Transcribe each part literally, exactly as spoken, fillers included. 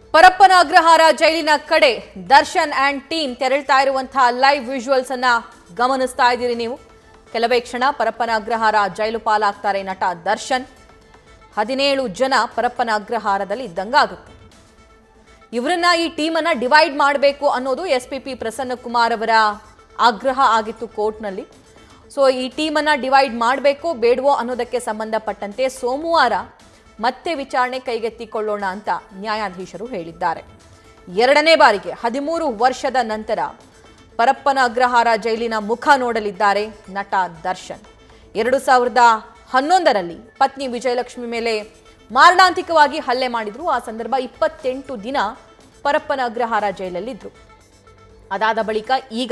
ಪರಪ್ಪನ ಅಗ್ರಹಾರ ಜೈಲಿನ ಕಡೆ Darshan and team ತೆರಳ್ತಾ ಇರುವಂತಹ ಲೈವ್ ವಿಜುವಲ್ಸ್ ಅನ್ನ ಗಮನಿಸ್ತಾ ಇದ್ದೀರಿ ನೀವು. ಕೆಲವೇ ಕ್ಷಣ ಪರಪ್ಪನ ಅಗ್ರಹಾರ ಜೈಲು ಪಾಲಾಗ್ತಾರೆ ನಟ ದರ್ಶನ್. ಹದಿನೇಳು ಜನ ಪರಪ್ಪನ ಅಗ್ರಹಾರದಲ್ಲಿ ಇದ್ದಂಗಾಗುತ್ತೆ. ಇವರನ್ನ ಈ ಟೀಮನ್ನ ಡಿವೈಡ್ ಮಾಡಬೇಕು ಅನ್ನೋದು S P P Prasanna Kumar ಅವರ ಆಗ್ರಹ ಆಗಿತ್ತು ಕೋರ್ಟ್ನಲ್ಲಿ. ಸೊ ಈ ಟೀಮನ್ನ ಡಿವೈಡ್ ಮಾಡಬೇಕು ಬೇಡವೋ ಅನ್ನೋದಕ್ಕೆ ಸಂಬಂಧಪಟ್ಟಂತೆ ಸೋಮವಾರ ಮತ್ತೆ ವಿಚಾರಣೆ ಕೈಗೆತ್ತಿಕೊಳ್ಳೋಣ ಅಂತ ನ್ಯಾಯಾಧೀಶರು ಹೇಳಿದ್ದಾರೆ. ಎರಡನೇ ಬಾರಿಗೆ ಹದಿಮೂರು ವರ್ಷದ ನಂತರ ಪರಪ್ಪನ ಅಗ್ರಹಾರ ಜೈಲಿನ ಮುಖ ನೋಡಲಿದ್ದಾರೆ ನಟ ದರ್ಶನ್. ಎರಡು ಸಾವಿರದ ಹನ್ನೊಂದರಲ್ಲಿ ಪತ್ನಿ ವಿಜಯಲಕ್ಷ್ಮಿ ಮೇಲೆ ಮಾರಣಾಂತಿಕವಾಗಿ ಹಲ್ಲೆ ಮಾಡಿದ್ರು. ಆ ಸಂದರ್ಭ ಇಪ್ಪತ್ತೆಂಟು ದಿನ ಪರಪ್ಪನ ಅಗ್ರಹಾರ ಜೈಲಲ್ಲಿದ್ದರು. ಅದಾದ ಬಳಿಕ ಈಗ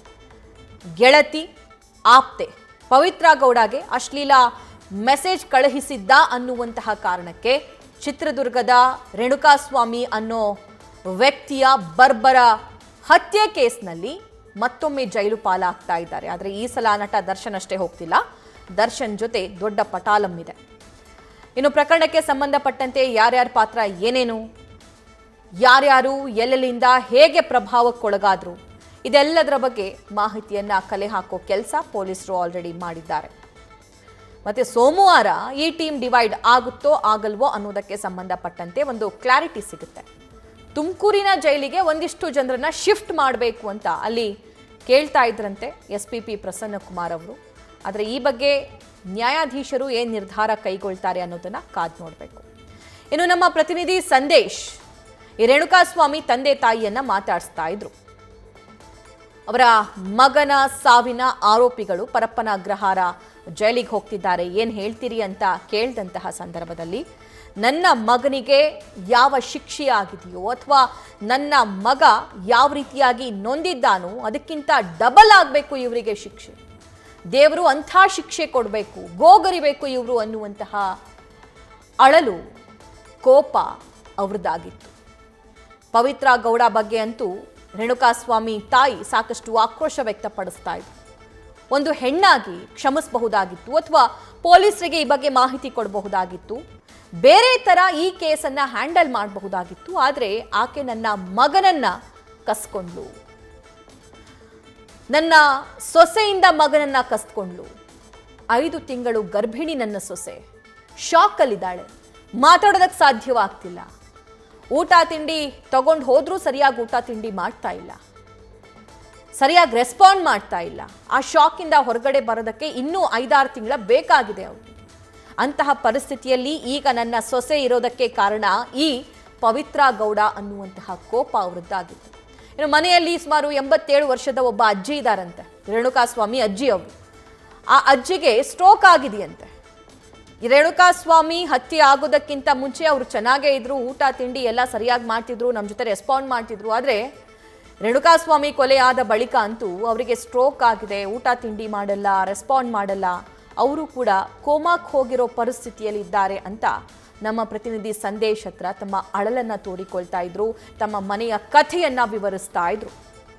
ಗೆಳತಿ ಆಪ್ತೆ ಪವಿತ್ರ ಗೌಡಗೆ ಅಶ್ಲೀಲ ಮೆಸೇಜ್ ಕಳುಹಿಸಿದ್ದ ಅನ್ನುವಂತಹ ಕಾರಣಕ್ಕೆ ಚಿತ್ರದುರ್ಗದ ರೇಣುಕಾಸ್ವಾಮಿ ಅನ್ನೋ ವ್ಯಕ್ತಿಯ ಬರ್ಬರ ಹತ್ಯೆ ಕೇಸ್ನಲ್ಲಿ ಮತ್ತೊಮ್ಮೆ ಜೈಲು ಪಾಲಾಗ್ತಾ ಇದ್ದಾರೆ. ಆದರೆ ಈ ಸಲ ನಟ ದರ್ಶನ್ ಅಷ್ಟೇ ಹೋಗ್ತಿಲ್ಲ, ದರ್ಶನ್ ಜೊತೆ ದೊಡ್ಡ ಪಟಾಲಂ ಇದೆ. ಇನ್ನು ಪ್ರಕರಣಕ್ಕೆ ಸಂಬಂಧಪಟ್ಟಂತೆ ಯಾರ್ಯಾರ ಪಾತ್ರ ಏನೇನು, ಯಾರ್ಯಾರು ಎಲ್ಲೆಲ್ಲಿಂದ ಹೇಗೆ ಪ್ರಭಾವಕ್ಕೊಳಗಾದ್ರು, ಇದೆಲ್ಲದರ ಬಗ್ಗೆ ಮಾಹಿತಿಯನ್ನ ಕಲೆ ಹಾಕೋ ಕೆಲಸ ಪೊಲೀಸರು ಆಲ್ರೆಡಿ ಮಾಡಿದ್ದಾರೆ. ಮತ್ತೆ ಸೋಮವಾರ ಈ ಟೀಮ್ ಡಿವೈಡ್ ಆಗುತ್ತೋ ಆಗಲ್ವೋ ಅನ್ನೋದಕ್ಕೆ ಸಂಬಂಧಪಟ್ಟಂತೆ ಒಂದು ಕ್ಲಾರಿಟಿ ಸಿಗುತ್ತೆ. ತುಮಕೂರಿನ ಜೈಲಿಗೆ ಒಂದಿಷ್ಟು ಜನರನ್ನ ಶಿಫ್ಟ್ ಮಾಡಬೇಕು ಅಂತ ಅಲ್ಲಿ ಕೇಳ್ತಾ ಇದ್ರಂತೆ S P P Prasanna Kumar ಅವರು. ಆದರೆ ಈ ಬಗ್ಗೆ ನ್ಯಾಯಾಧೀಶರು ಏನು ನಿರ್ಧಾರ ಕೈಗೊಳ್ತಾರೆ ಅನ್ನೋದನ್ನ ಕಾದು ನೋಡಬೇಕು. ಇನ್ನು ನಮ್ಮ ಪ್ರತಿನಿಧಿ ಸಂದೇಶ್ ಈ ರೇಣುಕಾಸ್ವಾಮಿ ತಂದೆ ತಾಯಿಯನ್ನ ಮಾತಾಡಿಸ್ತಾ ಇದ್ರು. ಅವರ ಮಗನ ಸಾವಿನ ಆರೋಪಿಗಳು ಪರಪ್ಪನ ಅಗ್ರಹಾರ ಜೈಲಿಗೆ ಹೋಗ್ತಿದ್ದಾರೆ, ಏನು ಹೇಳ್ತೀರಿ ಅಂತ ಕೇಳಿದಂತಹ ಸಂದರ್ಭದಲ್ಲಿ ನನ್ನ ಮಗನಿಗೆ ಯಾವ ಶಿಕ್ಷೆ ಆಗಿದೆಯೋ ಅಥವಾ ನನ್ನ ಮಗ ಯಾವ ರೀತಿಯಾಗಿ ನೊಂದಿದ್ದಾನೋ ಅದಕ್ಕಿಂತ ಡಬಲ್ ಆಗಬೇಕು ಇವರಿಗೆ ಶಿಕ್ಷೆ, ದೇವರು ಅಂಥ ಶಿಕ್ಷೆ ಕೊಡಬೇಕು, ಗೋಗರಿಬೇಕು ಇವರು ಅನ್ನುವಂತಹ ಅಳಲು ಕೋಪ ಅವ್ರದ್ದಾಗಿತ್ತು. ಪವಿತ್ರ ಗೌಡ ಬಗ್ಗೆ ಅಂತೂ ರೇಣುಕಾಸ್ವಾಮಿ ತಾಯಿ ಸಾಕಷ್ಟು ಆಕ್ರೋಶ ವ್ಯಕ್ತಪಡಿಸ್ತಾ ಇದ್ರು. ಒಂದು ಹೆಣ್ಣಾಗಿ ಕ್ಷಮಿಸಬಹುದಾಗಿತ್ತು ಅಥವಾ ಪೊಲೀಸರಿಗೆ ಈ ಬಗ್ಗೆ ಮಾಹಿತಿ ಕೊಡಬಹುದಾಗಿತ್ತು, ಬೇರೆ ತರ ಈ ಕೇಸನ್ನ ಹ್ಯಾಂಡಲ್ ಮಾಡಬಹುದಾಗಿತ್ತು. ಆದರೆ ಆಕೆ ನನ್ನ ಮಗನನ್ನ ಕಸ್ಕೊಂಡ್ಲು, ನನ್ನ ಸೊಸೆಯಿಂದ ಮಗನನ್ನ ಕಸ್ಕೊಂಡ್ಲು. ಐದು ತಿಂಗಳು ಗರ್ಭಿಣಿ ನನ್ನ ಸೊಸೆ, ಶಾಕಲ್ಲಿದ್ದಾಳೆ, ಮಾತಾಡೋದಕ್ಕೆ ಸಾಧ್ಯವಾಗ್ತಿಲ್ಲ. ಊಟ ತಿಂಡಿ ತಗೊಂಡು ಹೋದ್ರೂ ಸರಿಯಾಗಿ ಊಟ ತಿಂಡಿ ಮಾಡ್ತಾ ಇಲ್ಲ, ಸರಿಯಾಗಿ ರೆಸ್ಪಾಂಡ್ ಮಾಡ್ತಾ ಇಲ್ಲ. ಆ ಶಾಕಿಂದ ಹೊರಗಡೆ ಬರೋದಕ್ಕೆ ಇನ್ನೂ ಐದಾರು ತಿಂಗಳ ಬೇಕಾಗಿದೆ ಅವರು. ಅಂತಹ ಪರಿಸ್ಥಿತಿಯಲ್ಲಿ ಈಗ ನನ್ನ ಸೊಸೆ ಇರೋದಕ್ಕೆ ಕಾರಣ ಈ ಪವಿತ್ರ ಗೌಡ ಅನ್ನುವಂತಹ ಕೋಪ ಅವರದ್ದಾಗಿತ್ತು. ಇನ್ನು ಮನೆಯಲ್ಲಿ ಸುಮಾರು ಎಂಬತ್ತೇಳು ವರ್ಷದ ಒಬ್ಬ ಅಜ್ಜಿ ಇದ್ದಾರಂತೆ, ರೇಣುಕಾಸ್ವಾಮಿ ಅಜ್ಜಿ ಅವರು. ಆ ಅಜ್ಜಿಗೆ ಸ್ಟ್ರೋಕ್ ಆಗಿದೆಯಂತೆ. ರೇಣುಕಾಸ್ವಾಮಿ ಹತ್ಯೆ ಆಗೋದಕ್ಕಿಂತ ಮುಂಚೆ ಅವರು ಚೆನ್ನಾಗೇ ಇದ್ರು, ಊಟ ತಿಂಡಿ ಎಲ್ಲ ಸರಿಯಾಗಿ ಮಾಡ್ತಿದ್ರು, ನಮ್ಮ ಜೊತೆ ರೆಸ್ಪಾಂಡ್ ಮಾಡ್ತಿದ್ರು. ಆದರೆ ರೇಣುಕಾಸ್ವಾಮಿ ಕೊಲೆ ಆದ ಬಳಿಕ ಅಂತೂ ಅವರಿಗೆ ಸ್ಟ್ರೋಕ್ ಆಗಿದೆ, ಊಟ ತಿಂಡಿ ಮಾಡಲ್ಲ, ರೆಸ್ಪಾಂಡ್ ಮಾಡಲ್ಲ, ಅವರು ಕೂಡ ಕೋಮಾಕ್ ಹೋಗಿರೋ ಪರಿಸ್ಥಿತಿಯಲ್ಲಿ ಇದ್ದಾರೆ ಅಂತ ನಮ್ಮ ಪ್ರತಿನಿಧಿ ಸಂದೇಶ್ ಹತ್ರ ತಮ್ಮ ಅಳಲನ್ನ ತೋಡಿಕೊಳ್ತಾ ಇದ್ರು, ತಮ್ಮ ಮನೆಯ ಕಥೆಯನ್ನ ವಿವರಿಸ್ತಾ ಇದ್ರು.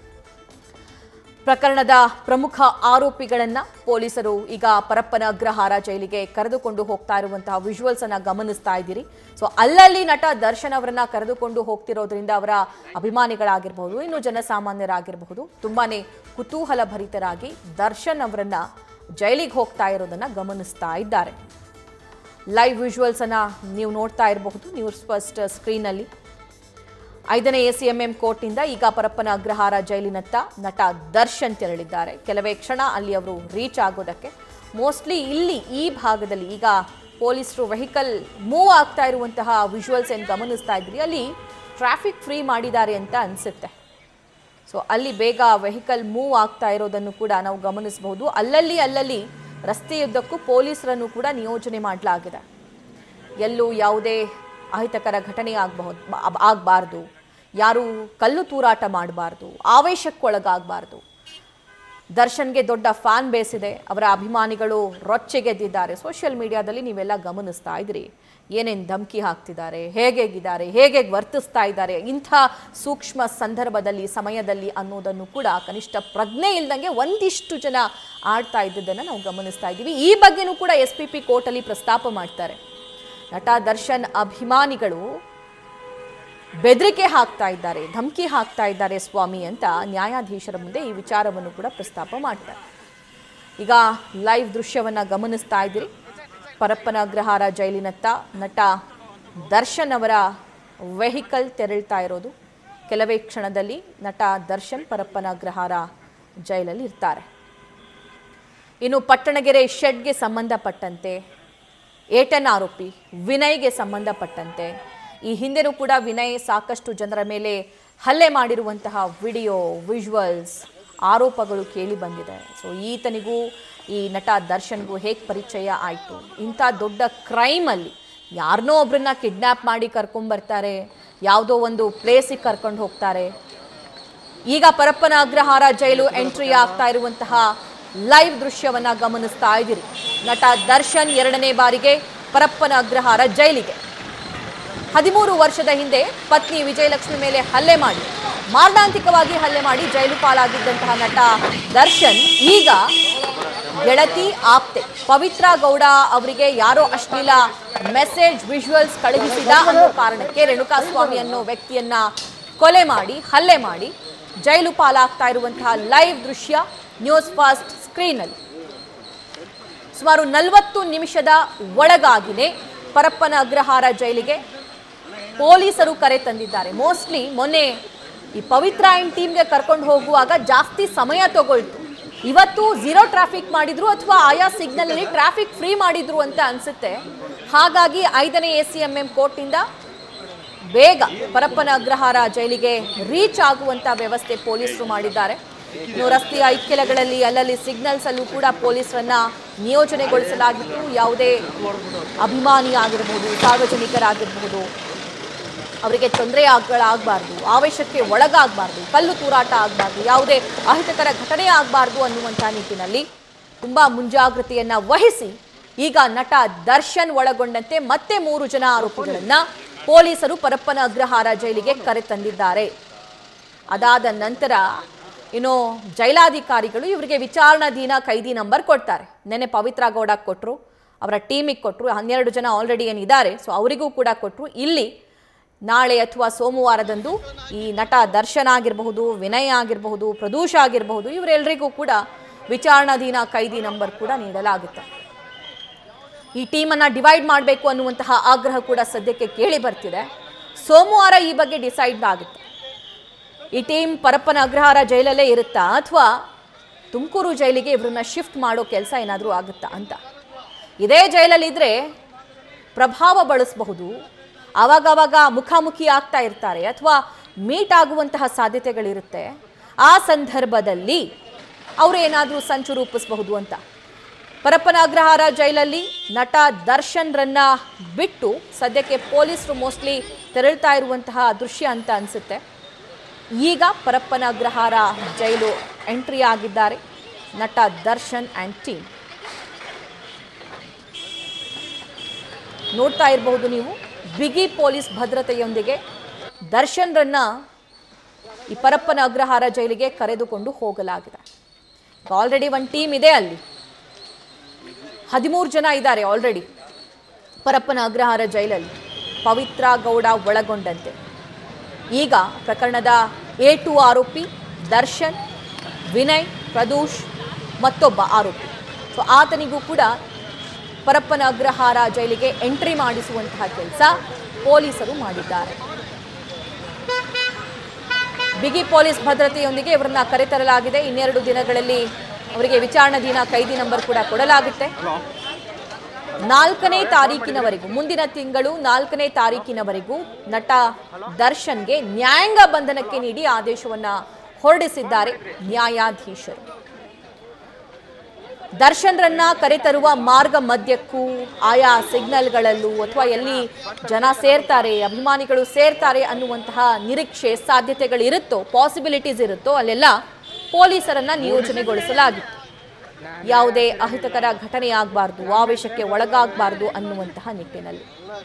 ಪ್ರಕರಣದ ಪ್ರಮುಖ ಆರೋಪಿಗಳನ್ನ ಪೊಲೀಸರು ಈಗ ಪರಪ್ಪನ ಅಗ್ರಹಾರ ಜೈಲಿಗೆ ಕರೆದುಕೊಂಡು ಹೋಗ್ತಾ ಇರುವಂತಹ ವಿಜುವಲ್ಸ್ ಅನ್ನ ಗಮನಿಸ್ತಾ ಇದ್ದೀರಿ. ಸೊ ಅಲ್ಲಲ್ಲಿ ನಟ ದರ್ಶನ್ ಅವರನ್ನ ಕರೆದುಕೊಂಡು ಹೋಗ್ತಿರೋದ್ರಿಂದ ಅವರ ಅಭಿಮಾನಿಗಳಾಗಿರಬಹುದು, ಇನ್ನು ಜನಸಾಮಾನ್ಯರಾಗಿರಬಹುದು, ತುಂಬಾನೇ ಕುತೂಹಲ ಭರಿತರಾಗಿ ದರ್ಶನ್ ಅವರನ್ನ ಜೈಲಿಗೆ ಹೋಗ್ತಾ ಇರೋದನ್ನ ಗಮನಿಸ್ತಾ ಇದ್ದಾರೆ. ಲೈವ್ ವಿಜುವಲ್ಸ್ ಅನ್ನ ನೀವು ನೋಡ್ತಾ ಇರಬಹುದು ನ್ಯೂಸ್ ಫಸ್ಟ್ ಸ್ಕ್ರೀನ್ ಅಲ್ಲಿ. ಐದನೇ ಎಸಿಎಂಎಂ ಕೋರ್ಟ್ನಿಂದ ಈಗ ಪರಪ್ಪನ ಅಗ್ರಹಾರ ಜೈಲಿನತ್ತ ನಟ ದರ್ಶನ್ ತೆರಳಿದ್ದಾರೆ. ಕೆಲವೇ ಕ್ಷಣ ಅಲ್ಲಿ ಅವರು ರೀಚ್ ಆಗೋದಕ್ಕೆ ಮೋಸ್ಟ್ಲಿ ಇಲ್ಲಿ ಈ ಭಾಗದಲ್ಲಿ ಈಗ ಪೊಲೀಸರು ವೆಹಿಕಲ್ ಮೂವ್ ಆಗ್ತಾ ಇರುವಂತಹ ವಿಜುವಲ್ಸ್ ಏನು ಗಮನಿಸ್ತಾ ಇದ್ರಿ, ಅಲ್ಲಿ ಟ್ರಾಫಿಕ್ ಫ್ರೀ ಮಾಡಿದ್ದಾರೆ ಅಂತ ಅನಿಸುತ್ತೆ. ಸೊ ಅಲ್ಲಿ ಬೇಗ ವೆಹಿಕಲ್ ಮೂವ್ ಆಗ್ತಾ ಇರೋದನ್ನು ಕೂಡ ನಾವು ಗಮನಿಸಬಹುದು. ಅಲ್ಲಲ್ಲಿ ಅಲ್ಲಲ್ಲಿ ರಸ್ತೆಯುದ್ದಕ್ಕೂ ಪೊಲೀಸರನ್ನು ಕೂಡ ನಿಯೋಜನೆ ಮಾಡಲಾಗಿದೆ. ಎಲ್ಲೂ ಯಾವುದೇ ಅಹಿತಕರ ಘಟನೆ ಆಗಬಹುದು ಆಗಬಾರ್ದು, ಯಾರು ಕಲ್ಲು ತೂರಾಟ ಮಾಡಬಾರ್ದು, ಆವೇಶಕ್ಕೊಳಗಾಗಬಾರ್ದು. ದರ್ಶನ್ಗೆ ದೊಡ್ಡ ಫ್ಯಾನ್ ಬೇಸ್ ಇದೆ, ಅವರ ಅಭಿಮಾನಿಗಳು ರೊಚ್ಚೆಗೆದ್ದಿದ್ದಾರೆ. ಸೋಷಿಯಲ್ ಮೀಡಿಯಾದಲ್ಲಿ ನೀವೆಲ್ಲ ಗಮನಿಸ್ತಾ ಇದ್ರಿ ಏನೇನು ಧಮಕಿ ಹಾಕ್ತಿದ್ದಾರೆ, ಹೇಗೇಗಿದ್ದಾರೆ, ಹೇಗೆ ವರ್ತಿಸ್ತಾ ಇದ್ದಾರೆ ಇಂಥ ಸೂಕ್ಷ್ಮ ಸಂದರ್ಭದಲ್ಲಿ ಸಮಯದಲ್ಲಿ ಅನ್ನೋದನ್ನು ಕೂಡ ಕನಿಷ್ಠ ಪ್ರಜ್ಞೆ ಇಲ್ದಂಗೆ ಒಂದಿಷ್ಟು ಜನ ಆಡ್ತಾ ಇದ್ದದನ್ನು ನಾವು ಗಮನಿಸ್ತಾ ಇದ್ದೀವಿ. ಈ ಬಗ್ಗೆನೂ ಕೂಡ ಎಸ್ ಪಿ ಪಿ ಕೋರ್ಟಲ್ಲಿ ಪ್ರಸ್ತಾಪ ಮಾಡ್ತಾರೆ. ನಟ ದರ್ಶನ್ ಅಭಿಮಾನಿಗಳು ಬೆದರಿಕೆ ಹಾಕ್ತಾ ಇದ್ದಾರೆ, ಧಮಕಿ ಹಾಕ್ತಾ ಇದ್ದಾರೆ ಸ್ವಾಮಿ ಅಂತ ನ್ಯಾಯಾಧೀಶರ ಮುಂದೆ ಈ ವಿಚಾರವನ್ನು ಕೂಡ ಪ್ರಸ್ತಾಪ ಮಾಡ್ತಾರೆ. ಈಗ ಲೈವ್ ದೃಶ್ಯವನ್ನು ಗಮನಿಸ್ತಾ ಇದ್ದೀರಿ. ಪರಪ್ಪನ ಅಗ್ರಹಾರ ಜೈಲಿನತ್ತ ನಟ ದರ್ಶನ್ ಅವರ ವೆಹಿಕಲ್ ತೆರಳ್ತಾ ಇರೋದು. ಕೆಲವೇ ಕ್ಷಣದಲ್ಲಿ ನಟ ದರ್ಶನ್ ಪರಪ್ಪನ ಅಗ್ರಹಾರ ಜೈಲಲ್ಲಿ ಇರ್ತಾರೆ. ಇನ್ನು ಪಟ್ಟಣಗೆರೆ ಶೆಡ್ಗೆ ಸಂಬಂಧಪಟ್ಟಂತೆ ಏಟನ್ ಆರೋಪಿ ವಿನಯ್ಗೆ ಸಂಬಂಧಪಟ್ಟಂತೆ ಈ ಹಿಂದೆನೂ ಕೂಡ ವಿನಯ್ ಸಾಕಷ್ಟು ಜನರ ಮೇಲೆ ಹಲ್ಲೆ ಮಾಡಿರುವಂತಹ ವಿಡಿಯೋ ವಿಜುವಲ್ಸ್ ಆರೋಪಗಳು ಕೇಳಿ ಬಂದಿದೆ. ಸೊ ಈತನಿಗೂ ಈ ನಟ ದರ್ಶನ್ಗೂ ಹೇಗೆ ಪರಿಚಯ ಆಯಿತು? ಇಂಥ ದೊಡ್ಡ ಕ್ರೈಮಲ್ಲಿ ಯಾರನ್ನೋ ಒಬ್ಬರನ್ನ ಕಿಡ್ನ್ಯಾಪ್ ಮಾಡಿ ಕರ್ಕೊಂಡ್ಬರ್ತಾರೆ, ಯಾವುದೋ ಒಂದು ಪ್ಲೇಸಿಗೆ ಕರ್ಕೊಂಡು ಹೋಗ್ತಾರೆ. ಈಗ ಪರಪ್ಪನ ಅಗ್ರಹಾರ ಜೈಲು ಎಂಟ್ರಿ ಆಗ್ತಾ ಇರುವಂತಹ ಲೈವ್ ದೃಶ್ಯವನ್ನ ಗಮನಿಸ್ತಾ ಇದ್ದೀರಿ. ನಟ ದರ್ಶನ್ ಎರಡನೇ ಬಾರಿಗೆ ಪರಪ್ಪನ ಅಗ್ರಹಾರ ಜೈಲಿಗೆ. ಹದಿಮೂರು ವರ್ಷದ ಹಿಂದೆ ಪತ್ನಿ ವಿಜಯಲಕ್ಷ್ಮಿ ಮೇಲೆ ಹಲ್ಲೆ ಮಾಡಿ ಮಾರಣಾಂತಿಕವಾಗಿ ಹಲ್ಲೆ ಮಾಡಿ ಜೈಲು ಪಾಲಾಗಿದ್ದಂತಹ ನಟ ದರ್ಶನ್ ಈಗ ಗೆಳತಿ ಆಪ್ತೆ ಪವಿತ್ರ ಗೌಡ ಅವರಿಗೆ ಯಾರೋ ಅಶ್ಲೀಲ ಮೆಸೇಜ್ ವಿಜುವಲ್ಸ್ ಕಳುಹಿಸಿದ ಅನ್ನೋ ಕಾರಣಕ್ಕೆ ರೇಣುಕಾಸ್ವಾಮಿ ಅನ್ನೋ ವ್ಯಕ್ತಿಯನ್ನ ಕೊಲೆ ಮಾಡಿ ಹಲ್ಲೆ ಮಾಡಿ ಜೈಲು ಪಾಲಾಗ್ತಾ ಇರುವಂತಹ ಲೈವ್ ದೃಶ್ಯ ನ್ಯೂಸ್ ಫಾಸ್ಟ್ ಸ್ಕ್ರೀನಲ್ಲಿ. ಸುಮಾರು ನಲವತ್ತು ನಿಮಿಷದ ಒಳಗಾಗಿನೇ ಪರಪ್ಪನ ಅಗ್ರಹಾರ ಜೈಲಿಗೆ ಪೊಲೀಸರು ಕರೆ ತಂದಿದ್ದಾರೆ. ಮೋಸ್ಟ್ಲಿ ಮೊನ್ನೆ ಈ ಪವಿತ್ರ ಆ್ಯಂಡ್ ಟೀಮ್ಗೆ ಕರ್ಕೊಂಡು ಹೋಗುವಾಗ ಜಾಸ್ತಿ ಸಮಯ ತಗೊಳ್ತು. ಇವತ್ತು ಝೀರೋ ಟ್ರಾಫಿಕ್ ಮಾಡಿದ್ರು ಅಥವಾ ಆಯಾ ಸಿಗ್ನಲ್ ಅಲ್ಲಿ ಟ್ರಾಫಿಕ್ ಫ್ರೀ ಮಾಡಿದ್ರು ಅಂತ ಅನ್ಸುತ್ತೆ. ಹಾಗಾಗಿ ಐದನೇ ಎ ಸಿ ಎಂ ಎಂ ಕೋರ್ಟ್ನಿಂದ ಬೇಗ ಪರಪ್ಪನ ಅಗ್ರಹಾರ ಜೈಲಿಗೆ ರೀಚ್ ಆಗುವಂತ ವ್ಯವಸ್ಥೆ ಪೊಲೀಸರು ಮಾಡಿದ್ದಾರೆ. ಇನ್ನು ರಸ್ತೆಯ ಇಕ್ಕೆಲಗಳಲ್ಲಿ ಅಲ್ಲಲ್ಲಿ ಸಿಗ್ನಲ್ಸ್ ಅಲ್ಲೂ ಕೂಡ ಪೊಲೀಸರನ್ನ ನಿಯೋಜನೆಗೊಳಿಸಲಾಗಿತ್ತು. ಯಾವುದೇ ಅಭಿಮಾನಿ ಆಗಿರಬಹುದು, ಸಾರ್ವಜನಿಕರಾಗಿರಬಹುದು, ಅವರಿಗೆ ತೊಂದರೆ ಆಗಬಾರ್ದು, ಆವೇಶಕ್ಕೆ ಒಳಗಾಗಬಾರ್ದು, ಕಲ್ಲು ತೂರಾಟ ಆಗಬಾರ್ದು, ಯಾವುದೇ ಅಹಿತಕರ ಘಟನೆ ಆಗಬಾರ್ದು ಅನ್ನುವಂಥ ನಿಟ್ಟಿನಲ್ಲಿ ತುಂಬಾ ಮುಂಜಾಗ್ರತೆಯನ್ನ ವಹಿಸಿ ಈಗ ನಟ ದರ್ಶನ್ ಒಳಗೊಂಡಂತೆ ಮತ್ತೆ ಮೂರು ಜನ ಆರೋಪಿಗಳನ್ನ ಪೊಲೀಸರು ಪರಪ್ಪನ ಅಗ್ರಹಾರ ಜೈಲಿಗೆ ಕರೆ ತಂದಿದ್ದಾರೆ. ಅದಾದ ನಂತರ ಇನ್ನು ಜೈಲಾಧಿಕಾರಿಗಳು ಇವರಿಗೆ ವಿಚಾರಣಾಧೀನ ಕೈದಿ ನಂಬರ್ ಕೊಡ್ತಾರೆ. ನೆನ್ನೆ ಪವಿತ್ರ ಗೌಡ ಕೊಟ್ಟರು, ಅವರ ಟೀಮಿಗೆ ಕೊಟ್ಟರು, ಹನ್ನೆರಡು ಜನ ಆಲ್ರೆಡಿ ಏನಿದ್ದಾರೆ ಸೊ ಅವರಿಗೂ ಕೂಡ ಕೊಟ್ಟರು. ಇಲ್ಲಿ ನಾಳೆ ಅಥವಾ ಸೋಮವಾರದಂದು ಈ ನಟ ದರ್ಶನ್ ಆಗಿರಬಹುದು, ವಿನಯ್ ಆಗಿರಬಹುದು, ಪ್ರದೂಷ್ ಆಗಿರಬಹುದು, ಇವರೆಲ್ಲರಿಗೂ ಕೂಡ ವಿಚಾರಣಾಧೀನ ಕೈದಿ ನಂಬರ್ ಕೂಡ ನೀಡಲಾಗುತ್ತೆ. ಈ ಟೀಮನ್ನು ಡಿವೈಡ್ ಮಾಡಬೇಕು ಅನ್ನುವಂತಹ ಆಗ್ರಹ ಕೂಡ ಸದ್ಯಕ್ಕೆ ಕೇಳಿ ಬರ್ತಿದೆ. ಸೋಮವಾರ ಈ ಬಗ್ಗೆ ಡಿಸೈಡ್ ಆಗುತ್ತೆ. ಈ ಟೀಮ್ ಪರಪ್ಪನ ಅಗ್ರಹಾರ ಜೈಲಲ್ಲೇ ಇರುತ್ತಾ ಅಥವಾ ತುಮಕೂರು ಜೈಲಿಗೆ ಇವ್ರನ್ನ ಶಿಫ್ಟ್ ಮಾಡೋ ಕೆಲಸ ಏನಾದರೂ ಆಗುತ್ತಾ ಅಂತ. ಇದೇ ಜೈಲಲ್ಲಿದ್ದರೆ ಪ್ರಭಾವ ಬಳಸಬಹುದು, ಆವಾಗವಾಗ ಮುಖಾಮುಖಿ ಆಗ್ತಾ ಇರ್ತಾರೆ ಅಥವಾ ಮೀಟ್ ಆಗುವಂತಹ ಸಾಧ್ಯತೆಗಳಿರುತ್ತೆ. ಆ ಸಂದರ್ಭದಲ್ಲಿ ಅವರು ಏನಾದರೂ ಸಂಚು ರೂಪಿಸಬಹುದು ಅಂತ ಪರಪ್ಪನ ಅಗ್ರಹಾರ ಜೈಲಲ್ಲಿ ನಟ ದರ್ಶನ್ರನ್ನ ಬಿಟ್ಟು ಸದ್ಯಕ್ಕೆ ಪೊಲೀಸರು ಮೋಸ್ಟ್ಲಿ ತೆರಳ್ತಾ ಇರುವಂತಹ ದೃಶ್ಯ ಅಂತ ಅನಿಸುತ್ತೆ. ಈಗ ಪರಪ್ಪನ ಅಗ್ರಹಾರ ಜೈಲು ಎಂಟ್ರಿ ಆಗಿದ್ದಾರೆ ನಟ ದರ್ಶನ್ ಆ್ಯಂಡ್ ಟೀಮ್. ನೋಡ್ತಾ ಇರಬಹುದು ನೀವು, ಬಿಗಿ ಪೊಲೀಸ್ ಭದ್ರತೆಯೊಂದಿಗೆ ದರ್ಶನ್ರನ್ನ ಈ ಪರಪ್ಪನ ಅಗ್ರಹಾರ ಜೈಲಿಗೆ ಕರೆದುಕೊಂಡು ಹೋಗಲಾಗಿದೆ. ಆಲ್ರೆಡಿ ಒಂದು ಟೀಮ್ ಇದೆ, ಅಲ್ಲಿ ಹದಿಮೂರು ಜನ ಇದ್ದಾರೆ ಆಲ್ರೆಡಿ ಪರಪ್ಪನ ಅಗ್ರಹಾರ ಜೈಲಲ್ಲಿ, ಪವಿತ್ರ ಗೌಡ ಒಳಗೊಂಡಂತೆ. ಈಗ ಪ್ರಕರಣದ ಎ ಟು ಆರೋಪಿ ದರ್ಶನ್, ವಿನಯ್, ಪ್ರದೂಷ್ ಮತ್ತೊಬ್ಬ ಆರೋಪಿ. ಸೊ ಆತನಿಗೂ ಕೂಡ ಪರಪ್ಪನ ಅಗ್ರಹಾರ ಜೈಲಿಗೆ ಎಂಟ್ರಿ ಮಾಡಿಸುವಂತಹ ಕೆಲಸ ಪೊಲೀಸರು ಮಾಡಿದ್ದಾರೆ. ಬಿಗಿ ಪೊಲೀಸ್ ಭದ್ರತೆಯೊಂದಿಗೆ ಇವರನ್ನ ಕರೆತರಲಾಗಿದೆ. ಇನ್ನೆರಡು ದಿನಗಳಲ್ಲಿ ಅವರಿಗೆ ವಿಚಾರಣಾಧೀನ ಕೈದಿ ನಂಬರ್ ಕೂಡ ಕೊಡಲಾಗುತ್ತೆ. ನಾಲ್ಕನೇ ತಾರೀಕಿನವರೆಗೂ, ಮುಂದಿನ ತಿಂಗಳು ನಾಲ್ಕನೇ ತಾರೀಕಿನವರೆಗೂ ನಟ ದರ್ಶನ್ಗೆ ನ್ಯಾಯಾಂಗ ಬಂಧನಕ್ಕೆ ನೀಡಿ ಆದೇಶವನ್ನ ಹೊರಡಿಸಿದ್ದಾರೆ ನ್ಯಾಯಾಧೀಶರು. ದರ್ಶನ್ರನ್ನ ಕರೆತರುವ ಮಾರ್ಗ ಮಧ್ಯಕ್ಕೂ ಆಯಾ ಸಿಗ್ನಲ್ಗಳಲ್ಲೂ ಅಥವಾ ಎಲ್ಲಿ ಜನ ಸೇರ್ತಾರೆ, ಅಭಿಮಾನಿಗಳು ಸೇರ್ತಾರೆ ಅನ್ನುವಂತಹ ನಿರೀಕ್ಷೆ ಸಾಧ್ಯತೆಗಳಿರುತ್ತೋ, ಪಾಸಿಬಿಲಿಟೀಸ್ ಇರುತ್ತೋ ಅಲ್ಲೆಲ್ಲ ಪೊಲೀಸರನ್ನ ನಿಯೋಜನೆಗೊಳಿಸಲಾಗಿತ್ತು. ಯಾವುದೇ ಅಹಿತಕರ ಘಟನೆ ಆಗಬಾರ್ದು, ಆವೇಶಕ್ಕೆ ಒಳಗಾಗಬಾರ್ದು ಅನ್ನುವಂತಹ ನಿಟ್ಟಿನಲ್ಲಿ.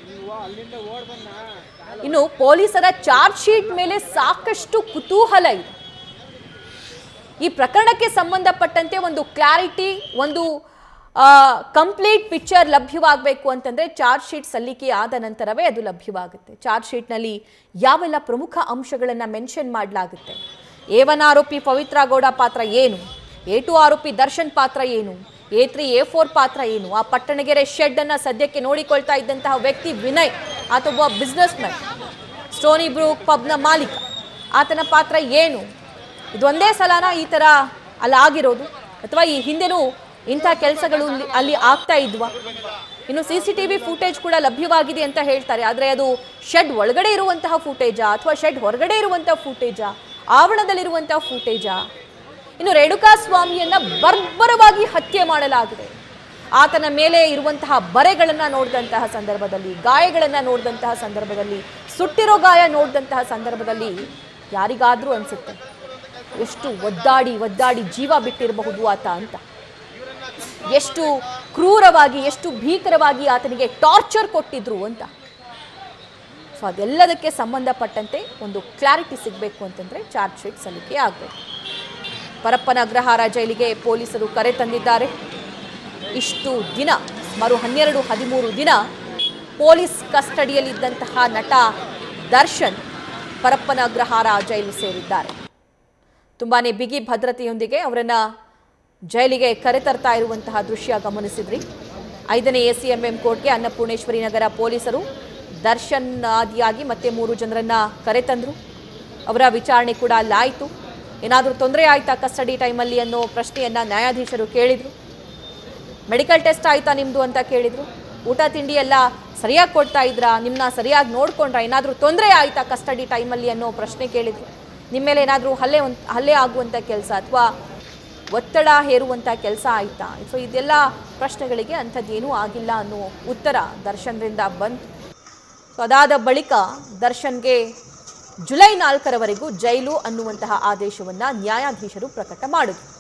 ಇನ್ನು ಪೊಲೀಸರ ಚಾರ್ಜ್ ಶೀಟ್ ಮೇಲೆ ಸಾಕಷ್ಟು ಕುತೂಹಲ ಇದೆ. ಈ ಪ್ರಕರಣಕ್ಕೆ ಸಂಬಂಧಪಟ್ಟಂತೆ ಒಂದು ಕ್ಲಾರಿಟಿ, ಒಂದು ಕಂಪ್ಲೀಟ್ ಪಿಕ್ಚರ್ ಲಭ್ಯವಾಗಬೇಕು ಅಂತಂದರೆ ಚಾರ್ಜ್ ಶೀಟ್ ಸಲ್ಲಿಕೆ ಆದ ನಂತರವೇ ಅದು ಲಭ್ಯವಾಗುತ್ತೆ. ಚಾರ್ಜ್ ಶೀಟ್ನಲ್ಲಿ ಯಾವೆಲ್ಲ ಪ್ರಮುಖ ಅಂಶಗಳನ್ನು ಮೆನ್ಷನ್ ಮಾಡಲಾಗುತ್ತೆ, ಎ ಒನ್ ಆರೋಪಿ ಪವಿತ್ರ ಗೌಡ ಪಾತ್ರ ಏನು, ಎ ಟು ಆರೋಪಿ ದರ್ಶನ್ ಪಾತ್ರ ಏನು, ಎ ತ್ರೀ ಎ ಫೋರ್ ಪಾತ್ರ ಏನು, ಆ ಪಟ್ಟಣಗೆರೆ ಶೆಡ್ ಅನ್ನು ಸದ್ಯಕ್ಕೆ ನೋಡಿಕೊಳ್ತಾ ಇದ್ದಂತಹ ವ್ಯಕ್ತಿ ವಿನಯ್, ಆತೊಬ್ಬ ಬಿಸ್ನೆಸ್ ಮ್ಯಾನ್, ಸ್ಟೋನಿ ಬ್ರೂಕ್ ಪಬ್ನ ಮಾಲೀಕ, ಆತನ ಪಾತ್ರ ಏನು, ಇದೊಂದೇ ಸಲನ ಈ ಥರ ಅಲ್ಲಿ ಆಗಿರೋದು ಅಥವಾ ಈ ಹಿಂದೆನೂ ಇಂಥ ಕೆಲಸಗಳು ಅಲ್ಲಿ ಆಗ್ತಾ ಇದ್ವಾ? ಇನ್ನು C C T V footage ಕೂಡ ಲಭ್ಯವಾಗಿದೆ ಅಂತ ಹೇಳ್ತಾರೆ, ಆದರೆ ಅದು ಶೆಡ್ ಒಳಗಡೆ ಇರುವಂತಹ ಫುಟೇಜಾ ಅಥವಾ ಶೆಡ್ ಹೊರಗಡೆ ಇರುವಂತಹ ಫುಟೇಜಾ, ಆವರಣದಲ್ಲಿರುವಂತಹ ಫುಟೇಜಾ? ಇನ್ನು ರೇಣುಕಾ ಸ್ವಾಮಿಯನ್ನ ಬರ್ಬರವಾಗಿ ಹತ್ಯೆ ಮಾಡಲಾಗಿದೆ. ಆತನ ಮೇಲೆ ಇರುವಂತಹ ಬರೆಗಳನ್ನು ನೋಡಿದಂತಹ ಸಂದರ್ಭದಲ್ಲಿ, ಗಾಯಗಳನ್ನು ನೋಡಿದಂತಹ ಸಂದರ್ಭದಲ್ಲಿ, ಸುಟ್ಟಿರೋ ಗಾಯ ನೋಡಿದಂತಹ ಸಂದರ್ಭದಲ್ಲಿ ಯಾರಿಗಾದರೂ ಅನಿಸುತ್ತೆ ಎಷ್ಟು ಒದ್ದಾಡಿ ಒದ್ದಾಡಿ ಜೀವ ಬಿಟ್ಟಿರಬಹುದು ಆತ ಅಂತ, ಎಷ್ಟು ಕ್ರೂರವಾಗಿ ಎಷ್ಟು ಭೀಕರವಾಗಿ ಆತನಿಗೆ ಟಾರ್ಚರ್ ಕೊಟ್ಟಿದ್ರು ಅಂತ. ಸೊ ಅದೆಲ್ಲದಕ್ಕೆ ಸಂಬಂಧಪಟ್ಟಂತೆ ಒಂದು ಕ್ಲಾರಿಟಿ ಸಿಗಬೇಕು ಅಂತಂದರೆ ಚಾರ್ಜ್ ಶೀಟ್ ಸಲ್ಲಿಕೆ ಆಗಬೇಕು. ಪರಪ್ಪನ ಅಗ್ರಹಾರ ಜೈಲಿಗೆ ಪೊಲೀಸರು ಕರೆ ತಂದಿದ್ದಾರೆ. ಇಷ್ಟು ದಿನ ಸುಮಾರು ಹನ್ನೆರಡು ಹದಿಮೂರು ದಿನ ಪೊಲೀಸ್ ಕಸ್ಟಡಿಯಲ್ಲಿದ್ದಂತಹ ನಟ ದರ್ಶನ್ ಪರಪ್ಪನ ಅಗ್ರಹಾರ ಜೈಲು ಸೇರಿದ್ದಾರೆ. ತುಂಬಾ ಬಿಗಿ ಭದ್ರತೆಯೊಂದಿಗೆ ಅವರನ್ನು ಜೈಲಿಗೆ ಕರೆತರ್ತಾ ಇರುವಂತಹ ದೃಶ್ಯ ಗಮನಿಸಿದ್ರಿ. ಐದನೇ ಎ ಸಿ ಎಂ ಎಂ ಕೋರ್ಟ್ಗೆ ಅನ್ನಪೂರ್ಣೇಶ್ವರಿ ನಗರ ಪೊಲೀಸರು ದರ್ಶನ್ ಆದಿಯಾಗಿ ಮತ್ತೆ ಮೂರು ಜನರನ್ನು ಕರೆತಂದರು. ಅವರ ವಿಚಾರಣೆ ಕೂಡ ಅಲ್ಲಾಯಿತು. ಏನಾದರೂ ತೊಂದರೆ ಆಯಿತಾ ಕಸ್ಟಡಿ ಟೈಮಲ್ಲಿ ಅನ್ನೋ ಪ್ರಶ್ನೆಯನ್ನು ನ್ಯಾಯಾಧೀಶರು ಕೇಳಿದರು. ಮೆಡಿಕಲ್ ಟೆಸ್ಟ್ ಆಯಿತಾ ನಿಮ್ಮದು ಅಂತ ಕೇಳಿದರು. ಊಟ ತಿಂಡಿ ಎಲ್ಲ ಸರಿಯಾಗಿ ಕೊಡ್ತಾ ಇದ್ರಾ, ನಿಮ್ಮನ್ನ ಸರಿಯಾಗಿ ನೋಡ್ಕೊಂಡ್ರಾ, ಏನಾದರೂ ತೊಂದರೆ ಆಯಿತಾ ಕಸ್ಟಡಿ ಟೈಮಲ್ಲಿ ಅನ್ನೋ ಪ್ರಶ್ನೆ ಕೇಳಿದರು. ನಿಮ್ಮ ಮೇಲೆ ಏನಾದರೂ ಹಲ್ಲೆ ಹಲ್ಲೆ ಆಗುವಂಥ ಕೆಲಸ ಅಥವಾ ಒತ್ತಡ ಹೇರುವಂಥ ಕೆಲಸ ಆಯಿತಾ? ಸೊ ಇದೆಲ್ಲ ಪ್ರಶ್ನೆಗಳಿಗೆ ಅಂಥದ್ದೇನೂ ಆಗಿಲ್ಲ ಅನ್ನೋ ಉತ್ತರ ದರ್ಶನ್ರಿಂದ ಬಂತು. ಸೊ ಅದಾದ ಬಳಿಕ ದರ್ಶನ್ಗೆ ಜುಲೈ ನಾಲ್ಕರವರೆಗೂ ಜೈಲು ಅನ್ನುವಂತಹ ಆದೇಶವನ್ನು ನ್ಯಾಯಾಧೀಶರು ಪ್ರಕಟ ಮಾಡಿದರು.